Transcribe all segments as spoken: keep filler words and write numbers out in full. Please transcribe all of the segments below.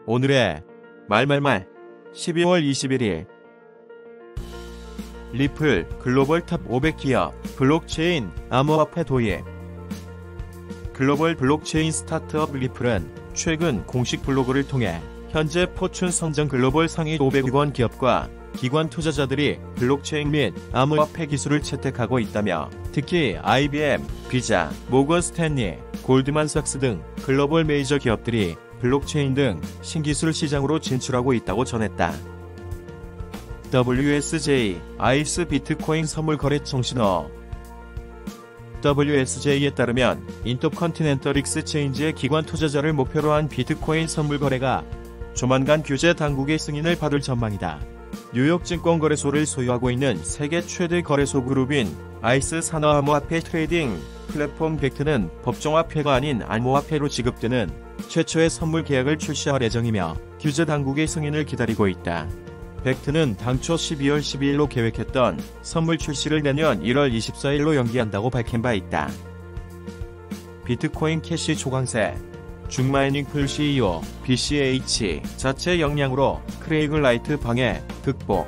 오늘의 말말말 십이월 이십일일 리플 글로벌 탑 오백 기업 블록체인 암호화폐 도입. 글로벌 블록체인 스타트업 리플은 최근 공식 블로그를 통해 현재 포춘 선정 글로벌 상위 오백 위권 기업과 기관 투자자들이 블록체인 및 암호화폐 기술을 채택하고 있다며 특히 아이비엠, 비자, 모건 스탠리, 골드만삭스 등 글로벌 메이저 기업들이 블록체인 등 신기술 시장으로 진출하고 있다고 전했다. 더블유에스제이, 아이스 비트코인 선물 거래 청신호. 더블유에스제이에 따르면 인터컨티넨털 익스체인지의 기관 투자자를 목표로 한 비트코인 선물 거래가 조만간 규제 당국의 승인을 받을 전망이다. 뉴욕 증권거래소를 소유하고 있는 세계 최대 거래소 그룹인 아이스 산화 암호화폐 트레이딩 플랫폼 벡트는 법정화폐가 아닌 암호화폐로 지급되는 최초의 선물 계약을 출시할 예정이며 규제 당국의 승인을 기다리고 있다. 벡트는 당초 십이월 십이일로 계획했던 선물 출시를 내년 일월 이십사일로 연기한다고 밝힌 바 있다. 비트코인 캐시 초강세. 중마이닝풀 씨이오, 비씨에이치 자체 역량으로 크레이그 라이트 방해, 극복.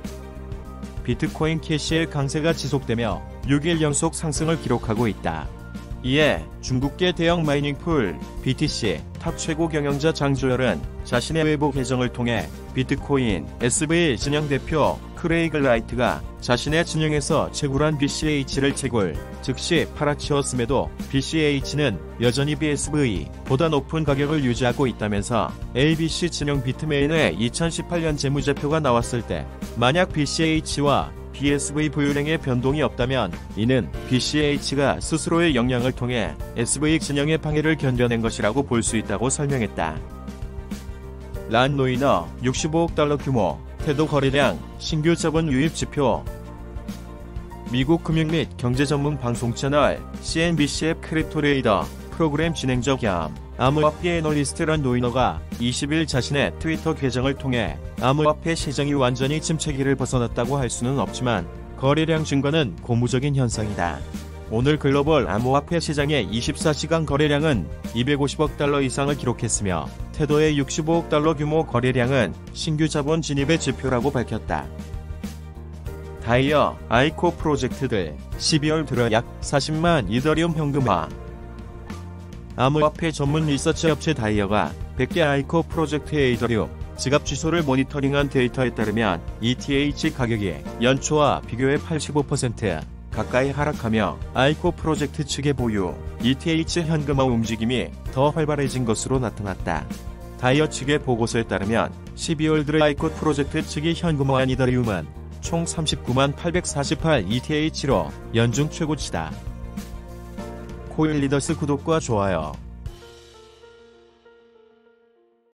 비트코인 캐시의 강세가 지속되며 육일 연속 상승을 기록하고 있다. 이에 중국계 대형 마이닝풀 비티씨 탑 최고 경영자 장주열은 자신의 외부 계정을 통해 비트코인 에스브이 진영 대표 크레이그 라이트가 자신의 진영에서 채굴한 비씨에이치를 채굴, 즉시 팔아치웠음에도 비씨에이치는 여전히 비에스브이보다 높은 가격을 유지하고 있다면서 에이비씨 진영 비트메인의 이천십팔년 재무제표가 나왔을 때 만약 비씨에이치와 비에스브이 보유량의 변동이 없다면 이는 비씨에이치가 스스로의 역량을 통해 에스브이 진영의 방해를 견뎌낸 것이라고 볼 수 있다고 설명했다. 란 노이너 육십오억 달러 규모, 태도 거래량, 신규 자본 유입 지표. 미국 금융 및 경제 전문 방송 채널 씨엔비씨의 크립토레이더 프로그램 진행자 겸 암호화폐 애널리스트 란 노이너가 이십일 자신의 트위터 계정을 통해 암호화폐 시장이 완전히 침체기를 벗어났다고 할 수는 없지만 거래량 증가는 고무적인 현상이다. 오늘 글로벌 암호화폐 시장의 이십사시간 거래량은 이백오십억 달러 이상을 기록했으며 태도의 육십오억 달러 규모 거래량은 신규 자본 진입의 지표라고 밝혔다. 다이어, 아이코 프로젝트들 십이월 들어 약 사십만 이더리움 현금화. 암호화폐 전문 리서치 업체 다이어가 백 개 아이코 프로젝트의 이더리움 지갑 주소를 모니터링한 데이터에 따르면 이티에이치 가격이 연초와 비교해 팔십오 퍼센트 가까이 하락하며 아이코 프로젝트 측의 보유 이티에이치 현금화 움직임이 더 활발해진 것으로 나타났다. 다이어 측의 보고서에 따르면 십이월 들어 아이코 프로젝트 측이 현금화한 이더리움은 총 삼십구만 팔백사십팔 이티에이치로 연중 최고치다. 코인리더스 구독과 좋아요.